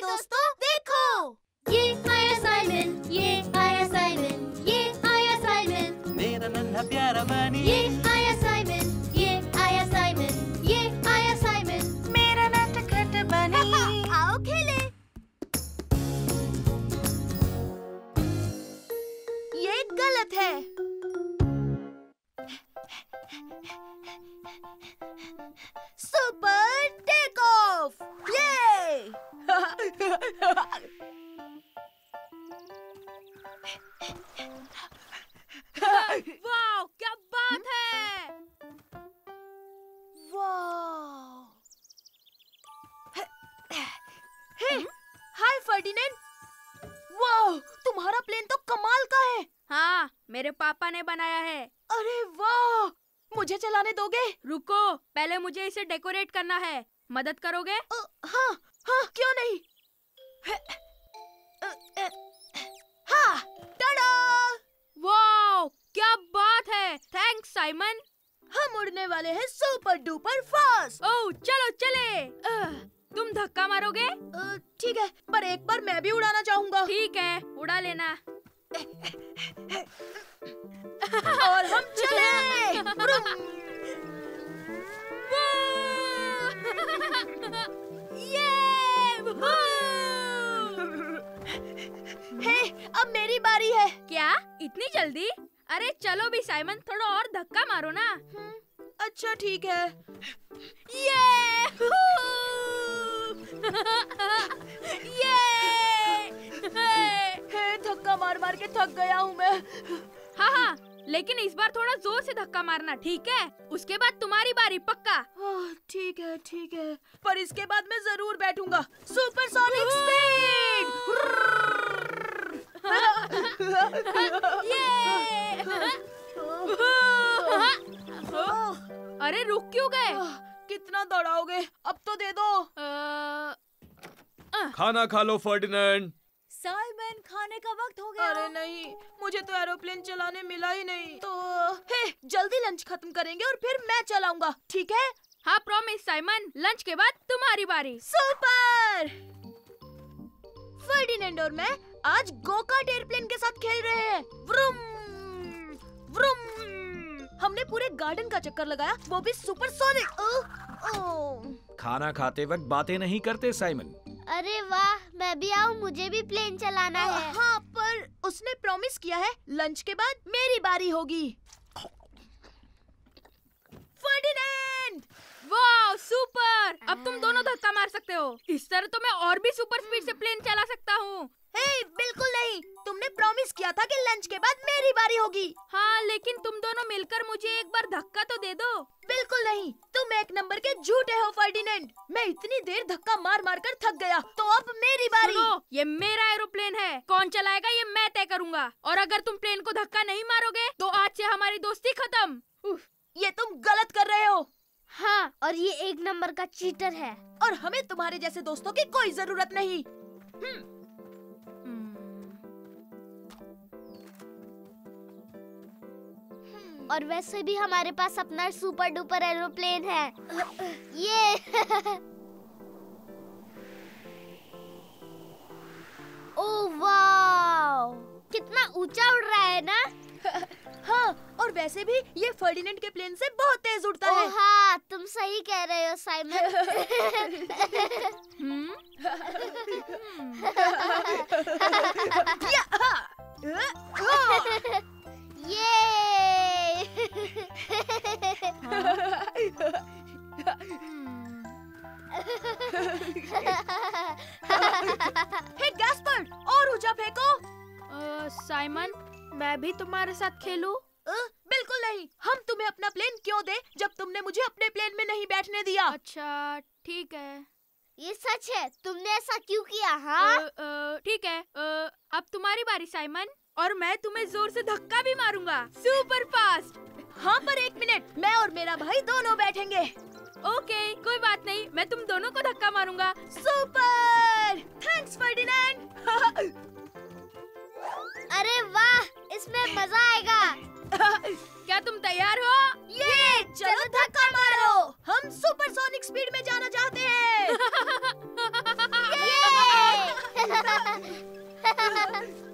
दोस्तों देखो, ये आया साइमन, ये आया साइमन, ये आया साइमन, मेरा नन्हा प्यारा बनी। ये आया साइमन, ये आया साइमन, ये आया साइमन, मेरा नटखट बनी। आओ खेले। ये गलत है। सुपर टेक ऑफ, ये वाह, क्या बात है! वाह! Hey, hi Ferdinand. वाह, तुम्हारा प्लेन तो कमाल का है। हाँ, मेरे पापा ने बनाया है। अरे वाह, मुझे चलाने दोगे? रुको, पहले मुझे इसे डेकोरेट करना है। मदद करोगे? हाँ, हाँ, क्यों नहीं? हाँ, टाडा! वाह, क्या बात है! Thanks Simon. हम उड़ने वाले हैं सुपर डुपर फास्ट। ओह, चलो चले। तुम धक्का मारोगे? ठीक है, पर एक बार मैं भी उड़ाना चाहूँगा। ठीक है, उड़ा लेना। और हम चले। हे, अब मेरी बारी है। क्या इतनी जल्दी? अरे चलो भी साइमन, थोड़ा और धक्का मारो ना। अच्छा ठीक है। ये हे, धक्का मार मार के थक गया हूँ मैं। हाँ हाँ, लेकिन इस बार थोड़ा जोर से धक्का मारना, ठीक है? उसके बाद तुम्हारी बारी, पक्का? ठीक है ठीक है, पर इसके बाद मैं जरूर बैठूंगा। Supersonic speed! अरे रुक क्यों गए? कितना दौड़ाओगे? अब तो दे दो। खाना खा लो फर्डिनेंड। साइमन, खाने का वक्त हो गया। अरे नहीं, मुझे तो एरोप्लेन चलाने मिला ही नहीं। तो हे, जल्दी लंच खत्म करेंगे और फिर मैं चलाऊंगा, ठीक है? हाँ प्रॉमिस साइमन, लंच के बाद तुम्हारी बारी। सुपर! फर्डिनेंड और मैं आज गो-कार्ट एयरप्लेन के साथ खेल रहे हैं। Vroom vroom. हमने पूरे गार्डन का चक्कर लगाया, वो भी सुपरसोनिक। खाना खाते वक्त बातें नहीं करते साइमन। अरे वाह, मैं भी आऊँ, मुझे भी प्लेन चलाना है। हाँ, पर उसने प्रॉमिस किया है लंच के बाद मेरी बारी होगी। फर्डिनेंड! वाह सुपर! अब तुम दोनों धक्का मार सकते हो। इस तरह तो मैं और भी सुपर स्पीड से प्लेन चला सकता हूँ। हे, बिल्कुल नहीं। तुमने प्रॉमिस किया था कि लंच के बाद मेरी बारी होगी। हाँ, लेकिन तुम दोनों मिलकर मुझे एक बार धक्का तो दे दो। बिल्कुल नहीं, तुम एक नंबर के झूठे हो फर्डिनेंड। मैं इतनी देर धक्का मार मार कर थक गया, तो अब मेरी बारी। सुनो, ये मेरा एरोप्लेन है, कौन चलाएगा ये मैं तय करूँगा। और अगर तुम प्लेन को धक्का नहीं मारोगे तो आज से हमारी दोस्ती खत्म। ये तुम गलत कर रहे हो। हाँ, और ये एक नंबर का चीटर है। और हमें तुम्हारे जैसे दोस्तों की कोई जरूरत नहीं। और वैसे भी हमारे पास अपना सुपर डुपर एरोप्लेन है। ये ओह वाह, कितना ऊंचा उड़ रहा है ना। हाँ, और वैसे भी ये फर्डिनेंड के प्लेन से बहुत तेज उड़ता है। हाँ, तुम सही कह रहे हो साइमन। ये हे गैस्पर, और ऊंचा फेंको। साइमन, मैं भी तुम्हारे साथ खेलूं? बिल्कुल नहीं। हम तुम्हें अपना प्लेन क्यों दे जब तुमने मुझे अपने प्लेन में नहीं बैठने दिया? अच्छा ठीक है। ये सच है, तुमने ऐसा क्यों किया? हाँ ठीक है। अब तुम्हारी बारी साइमन, और मैं तुम्हें जोर से धक्का भी मारूंगा, सुपर फास्ट। हाँ, पर एक मिनट, मैं और मेरा भाई दोनों बैठेंगे। ओके, कोई बात नहीं, मैं तुम दोनों को धक्का मारूंगा। सुपर! Thanks Ferdinand. अरे वाह, इसमें मजा आएगा। क्या तुम तैयार हो? ये चलो धक्का मारो। हम सुपरसोनिक स्पीड में जाना चाहते हैं। है।